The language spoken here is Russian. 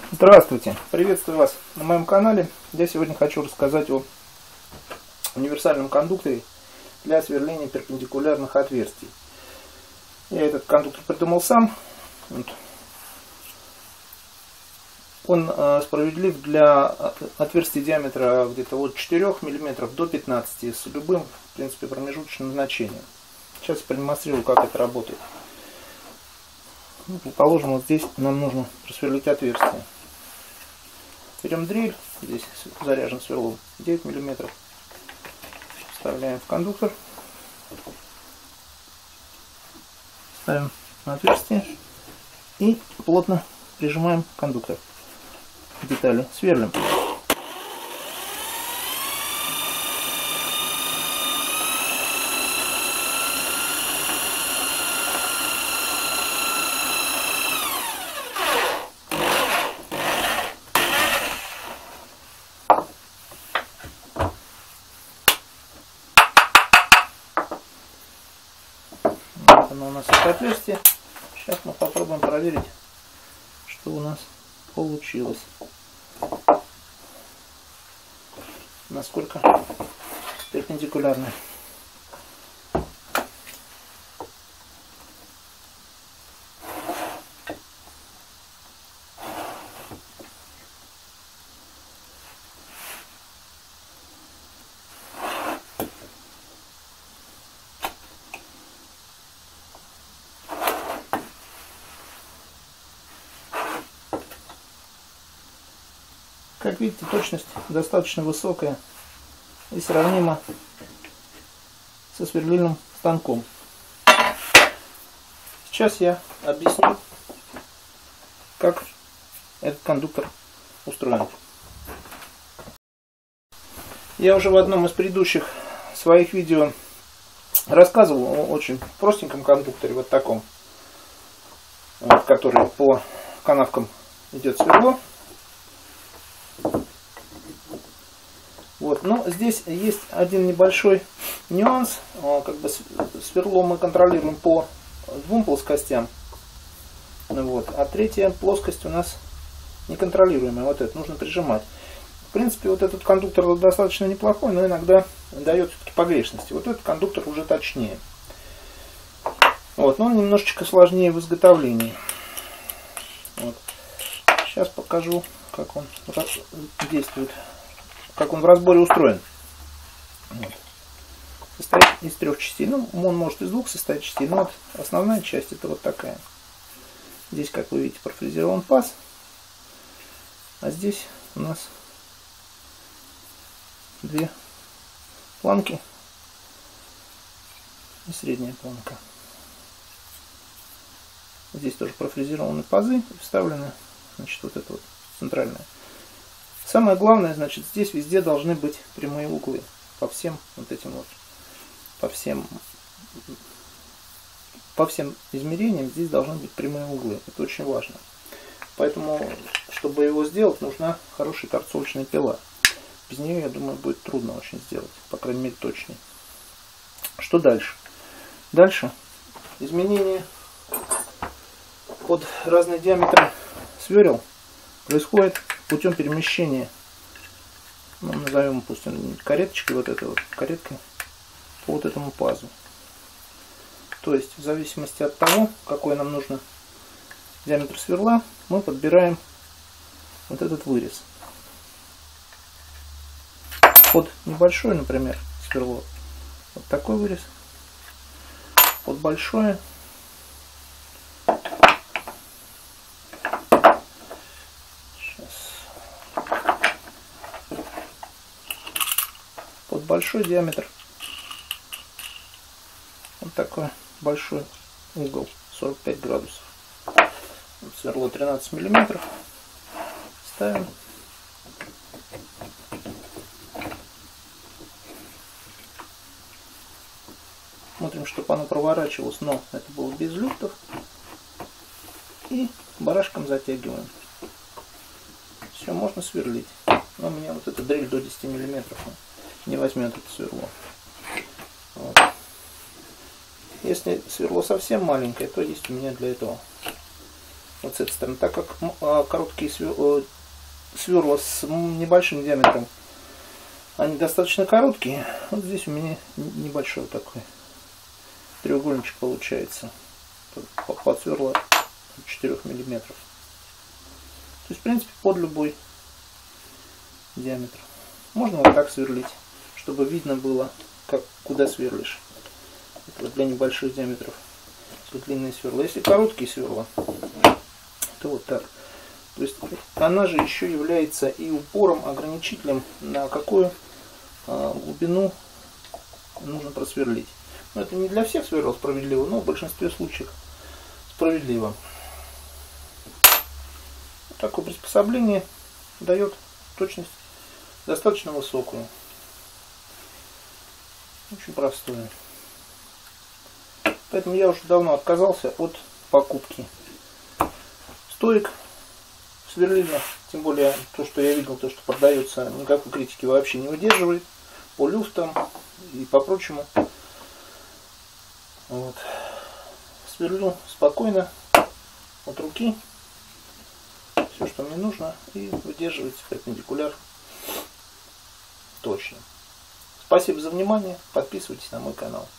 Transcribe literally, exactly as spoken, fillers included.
Здравствуйте! Приветствую вас на моем канале. Я сегодня хочу рассказать о универсальном кондукторе для сверления перпендикулярных отверстий. Я этот кондуктор придумал сам. Он справедлив для отверстий диаметра где-то от четырёх миллиметров до пятнадцати с любым, в принципе, промежуточным значением. Сейчас я продемонстрирую, как это работает. Предположим, вот здесь нам нужно просверлить отверстие. Берем дрель, здесь заряжен сверлом девять миллиметров, вставляем в кондуктор, ставим на отверстие и плотно прижимаем кондуктор к детали, сверлим. Оно у нас это отверстие. Сейчас мы попробуем проверить, что у нас получилось. Насколько перпендикулярно. Как видите, точность достаточно высокая и сравнима со сверлильным станком. Сейчас я объясню, как этот кондуктор устроен. Я уже в одном из предыдущих своих видео рассказывал о очень простеньком кондукторе, вот таком, вот, который по канавкам идет сверло. Вот, но здесь есть один небольшой нюанс. Как бы сверло мы контролируем по двум плоскостям. Вот, а третья плоскость у нас неконтролируемая. Вот это нужно прижимать. В принципе, вот этот кондуктор достаточно неплохой, но иногда дает все-таки погрешности. Вот этот кондуктор уже точнее. Вот, но он немножечко сложнее в изготовлении. Вот. Сейчас покажу, как он действует. Как он в разборе устроен. Вот. Состоит из трех частей. Ну, он может из двух состоять частей, но вот основная часть это вот такая. Здесь, как вы видите, профрезерован паз. А здесь у нас две планки и средняя планка. Здесь тоже профрезерованы пазы, вставлены, значит, вот это вот центральная. Самое главное, значит, здесь везде должны быть прямые углы по всем вот этим вот, по всем, по всем измерениям здесь должны быть прямые углы. Это очень важно. Поэтому, чтобы его сделать, нужна хорошая торцовочная пила. Без нее, я думаю, будет трудно очень сделать, по крайней мере, точнее. Что дальше? Дальше изменение под разные диаметры сверл происходит путем перемещения, ну, назовем, пусть он кареточкой, вот этой вот кареткой по вот этому пазу. То есть, в зависимости от того, какой нам нужно диаметр сверла, мы подбираем вот этот вырез. Под небольшое, например, сверло, вот такой вырез. Под большое большой диаметр, вот такой большой угол, сорок пять градусов. Вот сверло тринадцать миллиметров, ставим. Смотрим, чтобы оно проворачивалось, но это было без люфтов. И барашком затягиваем. Все, можно сверлить. Но у меня вот эта дрель до десяти миллиметров не возьмет это сверло. Вот. Если сверло совсем маленькое, то есть у меня для этого вот с этой стороны. Так как короткие сверла с небольшим диаметром, они достаточно короткие, вот здесь у меня небольшой такой треугольничек получается под сверла четырёх миллиметров. То есть, в принципе, под любой диаметр. Можно вот так сверлить, чтобы видно было, как, куда сверлишь. Это вот для небольших диаметров. Если длинные сверла. Если короткие сверла, то вот так. То есть она же еще является и упором, ограничителем, на какую а, глубину нужно просверлить. Но это не для всех сверл справедливо, но в большинстве случаев справедливо. Такое приспособление дает точность достаточно высокую. Очень простое. Поэтому я уже давно отказался от покупки стоек сверлильных. Тем более то, что я видел, то, что продается, никакой критики вообще не выдерживает. По люфтам и по прочему. Вот. Сверлю спокойно от руки. Все, что мне нужно, и выдерживается перпендикуляр точно. Спасибо за внимание. Подписывайтесь на мой канал.